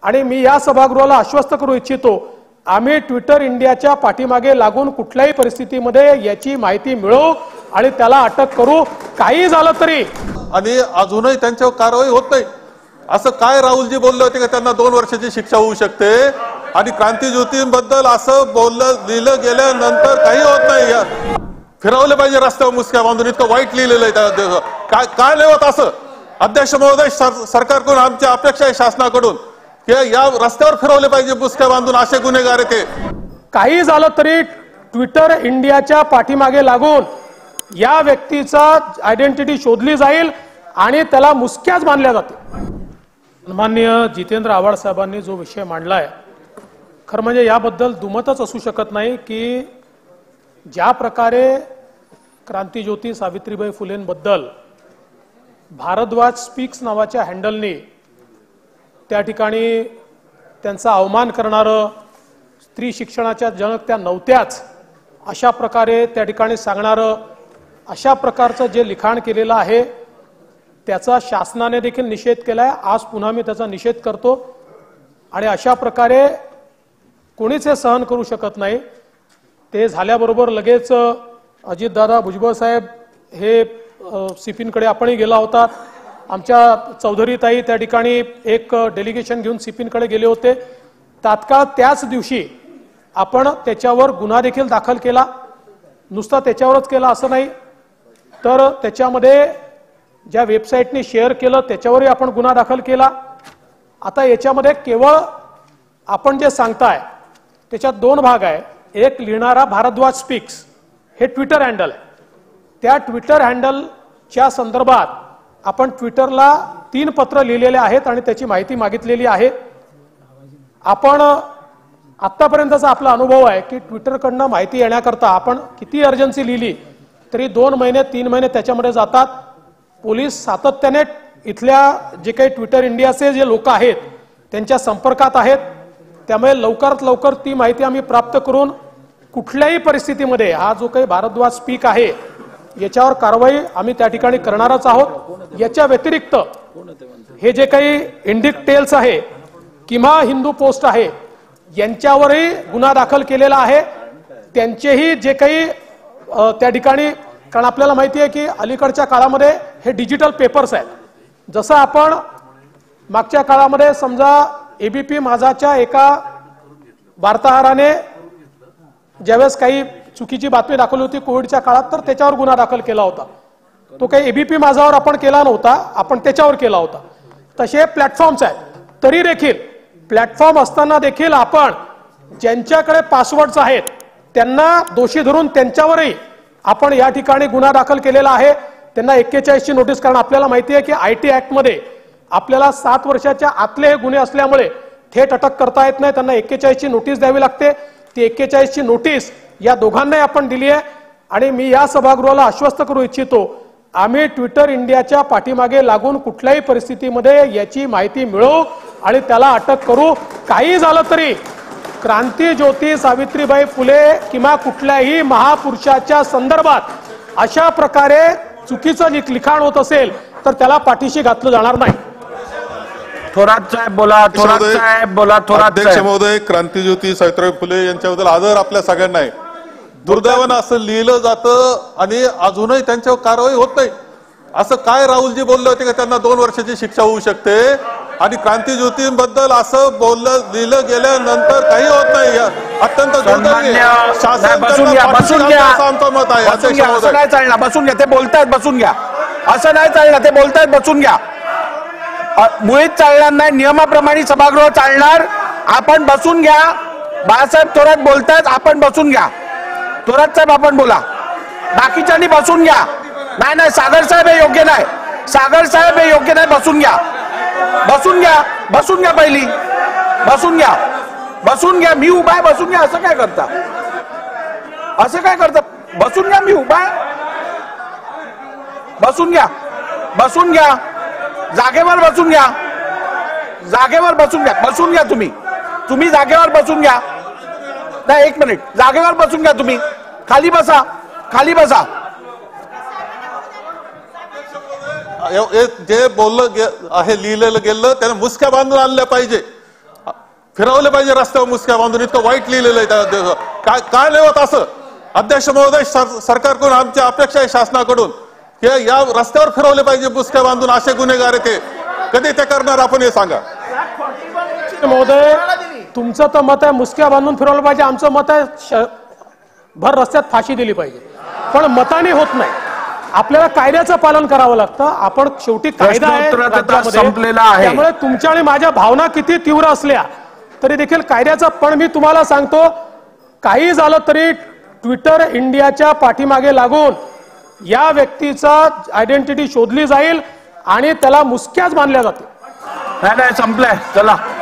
आणि मी या सभागृहाला आश्वस्त करू इच्छितो, आम्ही ट्विटर इंडियाच्या पाठीमागे लागून कुठल्याही परिस्थितीमध्ये याची माहिती मिळवू आणि त्याला अटक करू, काही झालं तरी। आणि अजूनही त्यांच्यावर कारवाई होत नाही असं काय राहुलजी बोलले होते की त्यांना 2 वर्षाची शिक्षा होऊ शकते? आणि क्रांतीज्योतींबद्दल असं लिहिलं गेल्यानंतर काही होत नाही। फिरवले पाहिजे रस्त्यावर मुसक्या बांधून, इतकं वाईट लिहिलेलं आहे। काय नाही होत असं? अध्यक्ष महोदय, सरकारकडून आमची अपेक्षा आहे शासनाकडून की या रस्त्यावर फिरवले पाहिजे मुसक्या बांधून असे गुन्हेगार ते। काही झालं तरी ट्विटर इंडियाच्या पाठीमागे लागून या व्यक्तीचा आयडेंटिटी शोधली जाईल आणि त्याला मुसक्याच बांधल्या जातील। माननीय जितेंद्र आव्हाड साहेबांनी जो विषय मांडलाय, खरं म्हणजे याबद्दल दुमतच असू शकत नाही की ज्या प्रकारे क्रांतीज्योती सावित्रीबाई फुलेंबद्दल भारद्वाज स्पीक्स नावाच्या हँडलने त्या ठिकाणी त्यांचा अवमान करणारं, स्त्री शिक्षणाच्या जनक त्या नव्हत्याच अशा प्रकारे त्या ठिकाणी सांगणारं, अशा प्रकारचं जे लिखाण केलेलं आहे त्याचा शासनाने देखील निषेध केलाय। आज पुन्हा मी त्याचा निषेध करतो आणि अशा प्रकारे कोणीच हे सहन करू शकत नाही। ते झाल्याबरोबर लगेच अजितदादा भुजबळ साहेब हे सिपींकडे आपणही गेला होता, आमच्या चौधरीताई त्या ठिकाणी एक डेलिगेशन घेऊन सिपींकडे गेले होते। तात्काळ त्याच दिवशी आपण त्याच्यावर गुन्हा देखील दाखल केला। नुसता त्याच्यावरच केला असं नाही, तर त्याच्यामध्ये ज्या वेबसाईटने शेअर केलं त्याच्यावरही आपण गुन्हा दाखल केला। आता याच्यामध्ये केवळ आपण जे सांगताय त्याच्यात 2 भाग आहे। एक, लिहिणारा भारद्वाज स्पीक्स हे ट्विटर हँडल आहे, त्या ट्विटर हँडलच्या संदर्भात आपण ट्विटरला 3 पत्र लिहिलेले आहेत आणि त्याची माहिती मागितलेली आहे। आपण आतापर्यंतचा आपला अनुभव आहे की ट्विटरकडनं माहिती येण्याकरता आपण किती अर्जन्सी लिहिली तरी 2 महिने 3 महिने त्याच्यामध्ये जातात। पोलीस सातत्याने इथल्या जे काही ट्विटर इंडियाचे जे लोक आहेत त्यांच्या संपर्कात आहेत, त्यामुळे लवकरात लवकर ती माहिती आम्ही प्राप्त करून कुठल्याही परिस्थितीमध्ये हा जो काही भारद्वाज स्पीक आहे याच्यावर कारवाई आम्ही त्या ठिकाणी करणारच आहोत। याच्या व्यतिरिक्त हे जे काही इंडिक टेल्स आहे किंवा हिंदू पोस्ट आहे यांच्यावरही गुन्हा दाखल केलेला आहे। त्यांचेही जे काही त्या ठिकाणी, कारण आपल्याला माहिती आहे की अलीकडच्या काळामध्ये हे डिजिटल पेपर्स आहेत। जसं आपण मागच्या काळामध्ये समजा एबीपी माझाच्या एका वार्ताहराने ज्यावेळेस काही चुकीची बातमी दाखवली होती कोविडच्या काळात, तर त्याच्यावर गुन्हा दाखल केला होता। तो काही एबीपी माझावर आपण केला नव्हता, आपण त्याच्यावर केला होता। तसे प्लॅटफॉर्म्स आहेत, तरी देखील प्लॅटफॉर्म असताना देखील आपण ज्यांच्याकडे पासवर्ड्स आहेत त्यांना दोषी धरून त्यांच्यावरही आपण या ठिकाणी गुन्हा दाखल केलेला आहे। त्यांना 41 ची नोटीस, कारण आपल्याला माहिती आहे की आयटी ऍक्ट मध्ये आपल्याला 7 वर्षाच्या आतले हे गुन्हे असल्यामुळे थेट अटक करता येत नाही, त्यांना 41 ची नोटीस द्यावी लागते। ती 41 ची नोटीस या दोघांनाही आपण दिली आहे आणि मी या सभागृहाला आश्वस्त करू इच्छितो, आम्ही ट्विटर इंडियाच्या पाठीमागे लागून कुठल्याही परिस्थितीमध्ये याची माहिती मिळवू आणि त्याला अटक करू, काही झालं तरी। क्रांतीज्योती सावित्रीबाई फुले किंवा कुठल्याही महापुरुषाच्या संदर्भात अशा प्रकारे चुकीचं लिखाण होत असेल तर त्याला पाठीशी घातलं जाणार नाही। थोरात साहेब बोला, थोरात साहेब बोला, थोरात अध्यक्ष महोदय, क्रांतीज्योती सावित्रीबाई फुले यांच्याबद्दल आदर आपल्या सगळ्यांना आहे। दुर्दैवानं असं लिहिलं जातं आणि अजूनही त्यांच्यावर कारवाई होत नाही असं काय राहुलजी बोलले होते की त्यांना 2 वर्षाची शिक्षा होऊ शकते? आणि क्रांतीज्योतींबद्दल असं लिहिलं गेल्यानंतर काही होत नाही, अत्यंत दुर्दैवी शासन बसून घ्या, बसून घ्या, आमचं मत आहे। अध्यक्ष असं महोदय, नाही चालणार, बसून घ्या, ते बोलतायत, बसून घ्या, असं नाही चालणार, ते बोलतायत, बसून घ्या। मुळीच चालणार नाही, नियमाप्रमाणे सभागृह चालणार, आपण बसून घ्या। बाळासाहेब थोरात बोलतायत, आपण बसून घ्या। थोरात साहेब आपण बोला, बाकीच्यांनी बसून घ्या। नाही नाही, सागर साहेब हे योग्य नाही, सागर साहेब हे योग्य नाही, बसून घ्या, बसून घ्या, बसून घ्या, पहिली बसून घ्या, बसून घ्या, मी उभा आहे, बसून घ्या। असं काय करता, असं काय करता? बसून घ्या, मी उभा आहे, बसून घ्या, बसून घ्या, जागेवर बसून घ्या, जागेवर बसून घ्या, बसून घ्या, तुम्ही जागेवर बसून घ्या। नाही, 1 मिनिट, जागेवर बसून घ्या, तुम्ही खाली बसा, खाली बसा। जे बोललं आहे लिहिलेलं गेलं त्याने मुसक्या बांधून आणल्या पाहिजे। फिरवले पाहिजे रस्त्यावर मुसक्या बांधून, इतकं वाईट लिहिलेलं आहे काय काय नाही होत असं. अध्यक्ष महोदय, सरकारकडून आमची अपेक्षा आहे शासनाकडून की या रस्त्यावर फिरवले पाहिजे मुसक्या बांधून असे गुन्हेगार ते कधी ते करणार आपण हे सांगा. महोदय, तुमचं तर मत आहे मुसक्या बांधून फिरवलं पाहिजे, आमचं मत आहे भर रस्त्यात फाशी दिली पाहिजे. पण मताने होत नाही, आपल्याला कायद्याचं पालन करावं लागतं. आपण शेवटी कायदा आहे संपलेला आहे, त्यामुळे तुमच्या आणि माझ्या भावना किती तीव्र असल्या तरी देखील कायद्याचा. पण मी तुम्हाला सांगतो, काही झालं तरी ट्विटर इंडियाच्या पाठीमागे लागून या व्यक्तीचा आयडेंटिटी शोधली जाईल आणि त्याला मुसक्याच मानल्या जाते. नाही संपलंय, चला.